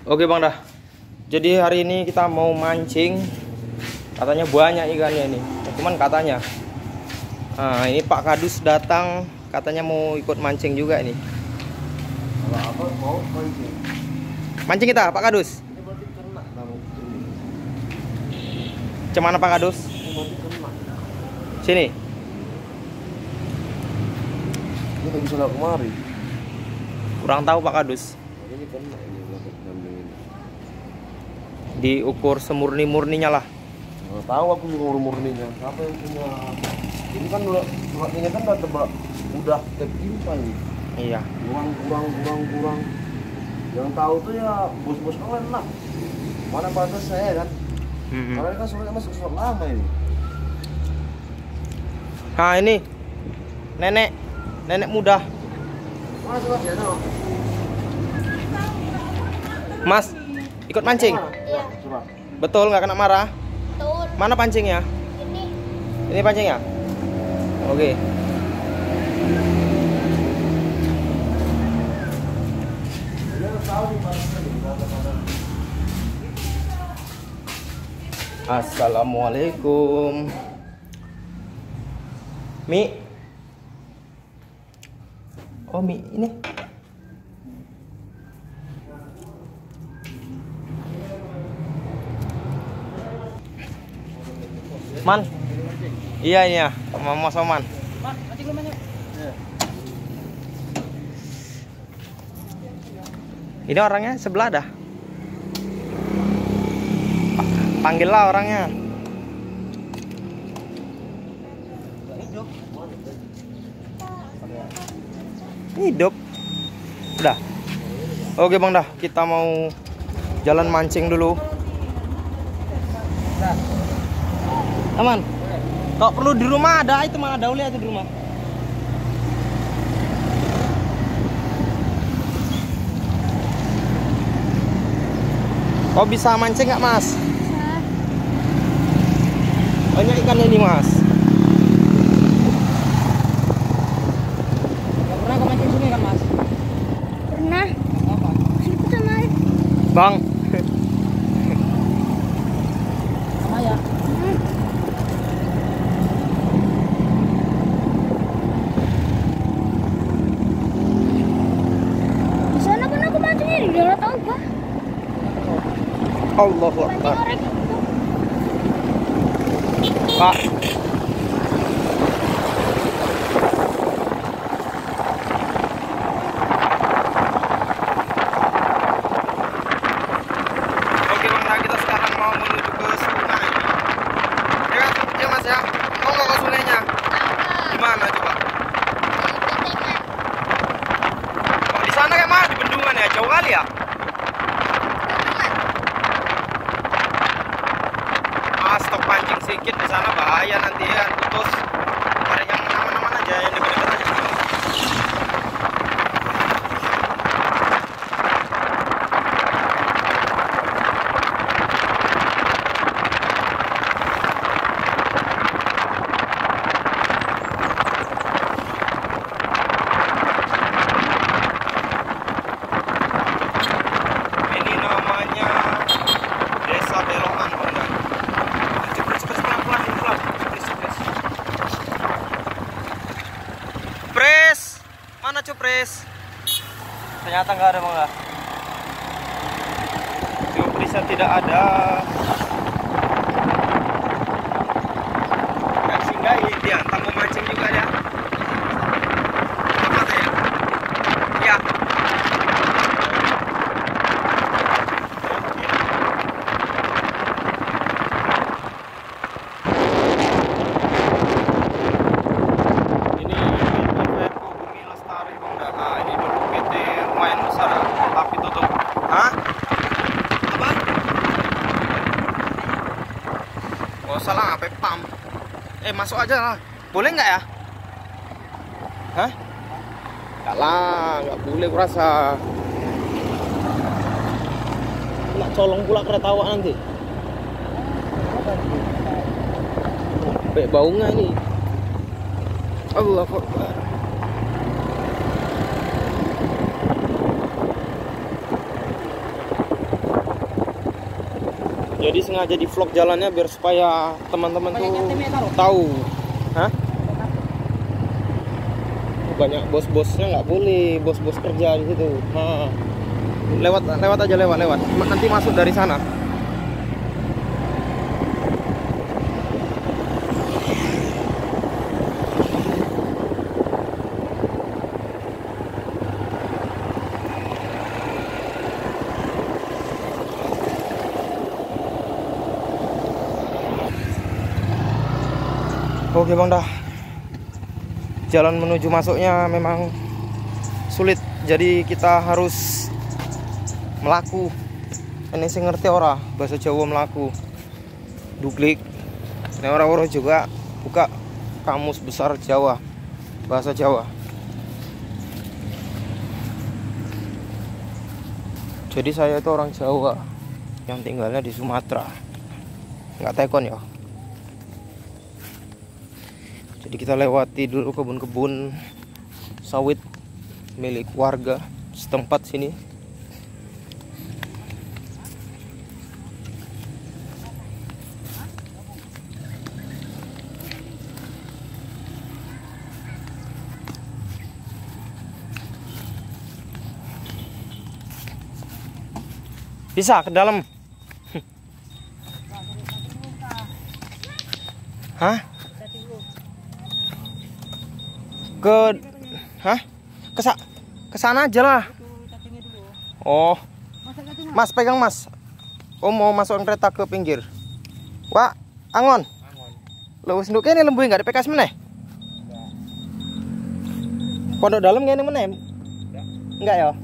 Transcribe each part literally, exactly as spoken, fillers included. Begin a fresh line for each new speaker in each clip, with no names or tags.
Oke Bang dah. Jadi hari ini kita mau mancing. Katanya banyak ikannya ini. Cuman katanya. Nah, ini Pak Kadus datang, katanya mau ikut mancing juga ini.
Kalau apa mau mancing?
Mancing kita, Pak Kadus.
Ini berarti kena taruh ini.
Cemana Pak Kadus?
Ini berarti kena.
Sini.
Ini tak bisa lewat kemari.
Kurang tahu Pak Kadus.
Ini kena ini belakang samping ini.
Diukur semurni-murninya lah.
Nggak tahu aku juga murninya. Siapa yang punya? Ini kan udah suratnya kan udah tebak, udah tertimpa ini.
Iya.
Kurang, kurang, kurang, kurang. Yang tahu tuh ya bos-bos kalian lah. Mana batas saya kan?
Mm-hmm.
Karena kan suratnya masuk surat lama ini.
Nah ini nenek, nenek muda.
Mana suratnya no?
Mas, ikut mancing?
Iya.
Surat.
Betul nggak kena marah?
Betul.
Mana pancingnya?
Ini
Ini pancingnya? Oke. Assalamualaikum. Mi. Oh, Mi ini. Man. Iya iya, Mama Soman.
Man, mancing lu banyak.
Ini orangnya sebelah dah. Pa- Panggillah orangnya.
Hidup.
Hidup. Udah. Oke Bang dah, kita mau jalan mancing dulu. Aman. Kalau perlu di rumah ada itu mana daulnya itu di rumah. Kau bisa mancing nggak Mas?
bisa.
Banyak ikannya ini Mas.
Gak pernah kau mancing sungai kan Mas?
Pernah.
Apa?
Situ sama air.
Bang.
Sama ya.
Hmm. Di sana kan aku mancingnya di dalam tahu Pak.
Allahu
Mancing
Akbar.
orang itu.
Pak. Oke Bang, nah kita sekarang mau menuju ke sungai. Ya, ya Mas ya. Mau nggak ke sungainya? Di mana coba? Oh, di sana kayak mana? Di bendungan ya? Jauh kali ya? Ah, stop pancing sedikit di sana bahaya nanti ya, putus. Cari yang aman-aman aja, yang dekat-dekat aja. Ini namanya Desa Belokan, Bang. Cepet, cepet, pelan-pelan, pelan. Cepet, cepet. Pres, mana Cupres? Ternyata nggak ada Bang. Cupresnya tidak ada. Nggak singgahi dia, entah mau mancing juga dia. Apa saya? Ya. Ini Iveco Bumi Lestari Bang dah. Nah, ini dulu P T lumayan besar tapi tutup. Hah? Apa? Oh salah, apa pam? Eh masuk aja lah. Boleh nggak ya? Hah? Nggak lah, nggak boleh kurasa. Nak colong pula kereta awak nanti. Sampai baunya ini. Allahu Akbar. Jadi sengaja di vlog jalannya biar supaya teman-teman tuh
Banyak timnya taruh.
tahu. Hah? Banyak bos-bosnya nggak boleh, bos-bos kerja di situ. Nah, lewat lewat aja lewat lewat. Nanti masuk dari sana. Oke bang dah. Jalan menuju masuknya memang sulit, jadi kita harus melaku. Ini saya ngerti ora bahasa Jawa melaku. Duglik. Ini orang-orang juga buka kamus besar Jawa, bahasa Jawa. Jadi saya itu orang Jawa yang tinggalnya di Sumatera. Nggak tekon ya. Jadi kita lewati dulu kebun-kebun sawit milik warga setempat sini. Bisa ke dalam. Hah? Ke hah? Kesa kesana aja lah. Oh. Mas pegang Mas. Oh mau masukin kereta ke pinggir. Wah, angon. Lo wis nduk kene lembu enggak ada P K S meneh? Pondok dalam ngene meneh? Enggak ya?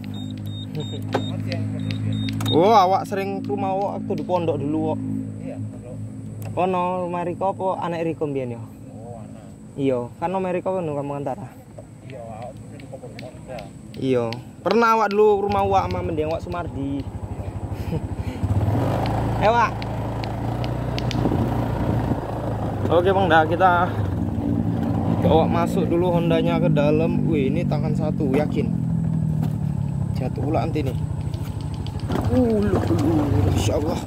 Oh, awak sering ke rumah awak waktu di pondok dulu kok. Iya, pondok. Kono rumah Riko apa anak Riko mbiyen ya? Oh, anak. Iya, kan nomor Riko kan kamu antara. Iya, awak di pondok. Iya, pernah awak dulu rumah awak sama mending awak Sumardi. Eh, Wak. Oke, Bang, dah kita bawa masuk dulu Hondanya ke dalam. Wih, ini tangan satu, yakin. Jatuh pula nanti nih. Uh, Masya Allah.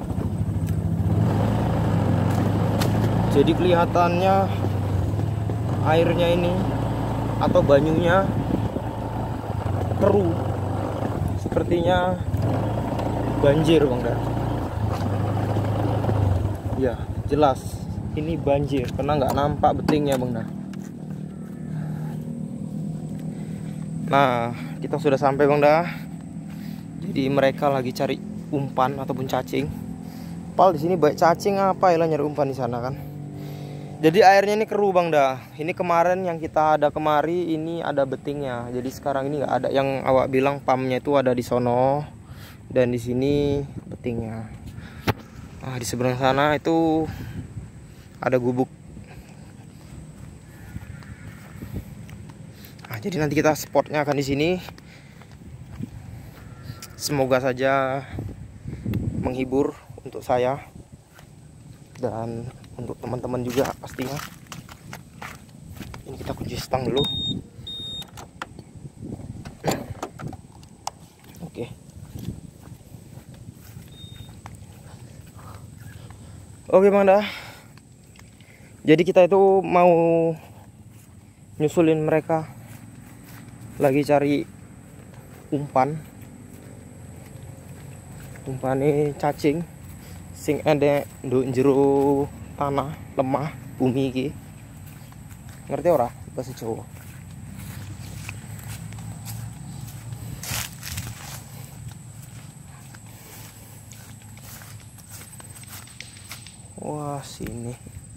Jadi kelihatannya airnya ini atau banyunya keruh. Sepertinya banjir Bang dah. Ya jelas ini banjir karena nggak nampak betingnya Bang dah. Nah kita sudah sampai Bang dah. Jadi mereka lagi cari umpan ataupun cacing. Pal di sini baik cacing apa ya lah nyari umpan di sana kan. Jadi airnya ini keruh Bang dah. Ini kemarin yang kita ada kemari ini ada betingnya. Jadi sekarang ini nggak ada. Yang awak bilang pamnya itu ada di sono dan di sini betingnya. Nah di seberang sana itu ada gubuk. Nah jadi nanti kita spotnya akan di sini. Semoga saja menghibur untuk saya dan untuk teman-teman juga pastinya. Ini kita kunci stang dulu. Oke. Oke Bang dah. Jadi kita itu mau nyusulin mereka lagi cari umpan. Umpane cacing sing endek nduk jero tanah lemah bumi iki. Ngerti ora bahasa Jawa? Wah, sini.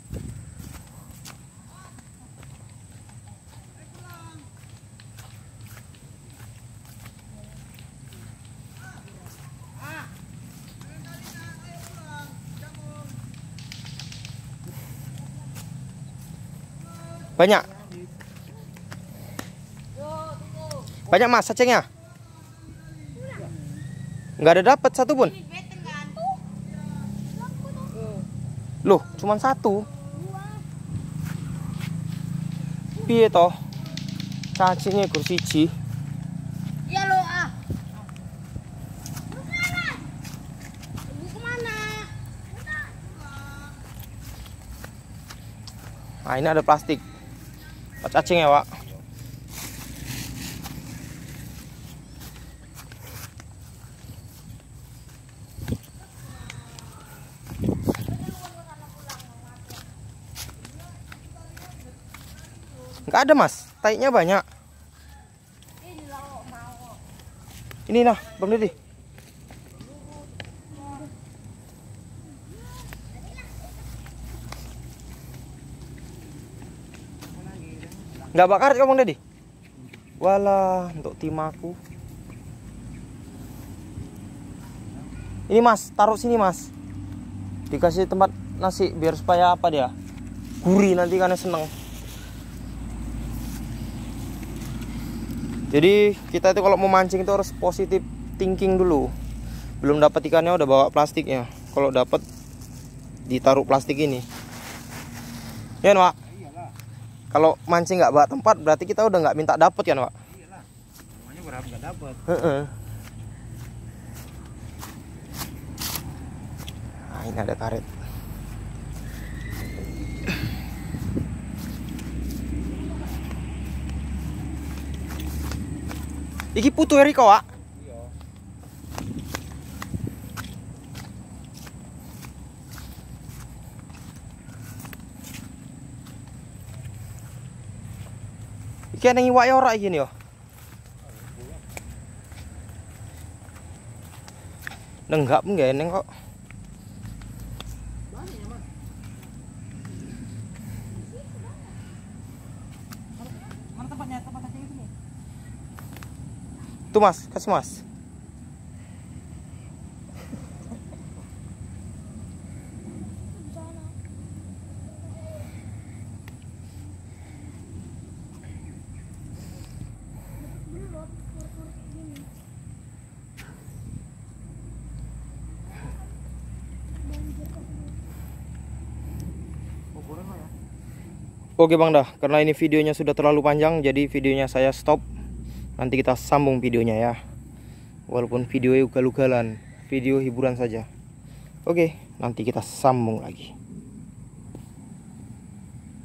Banyak. Banyak Mas cacingnya. Nggak ada dapat satu pun. Loh, cuma satu. Piye toh? Cacingnya ekor siji.
Ya lo ah. Ibu kemana? Ibu kemana?
Nah, ini ada plastik. Pak cacing ya, Pak. Nggak ada, Mas. Taiknya banyak. Ini nah, Bang Deddy. Nggak bakar ya, Bang Deddy? Walah, untuk tim aku. Ini Mas, taruh sini Mas. Dikasih tempat nasi biar supaya apa dia? Gurih nanti karena seneng. Jadi kita itu kalau mau mancing itu harus positif thinking dulu. Belum dapat ikannya udah bawa plastiknya. Kalau dapat ditaruh plastik ini. Ya, Pak. Kalau mancing nggak bawa tempat berarti kita udah nggak minta dapat kan, Pak?
Iyalah. Namanya berharap nggak dapat.
Heeh. Nah, ini ada karet. Iki putu Eriko, Wak.
Iya.
Iki ana iwak ya ora iki yo. Nenggak pun gak eneng kok.
Mana tempatnya? Tempat cacing itu nih.
Tuh Mas, kasih Mas. Oke Bang dah, karena ini videonya sudah terlalu panjang, jadi videonya saya stop. Nanti kita sambung videonya ya. Walaupun videonya ugal-ugalan, video hiburan saja. Oke, nanti kita sambung lagi.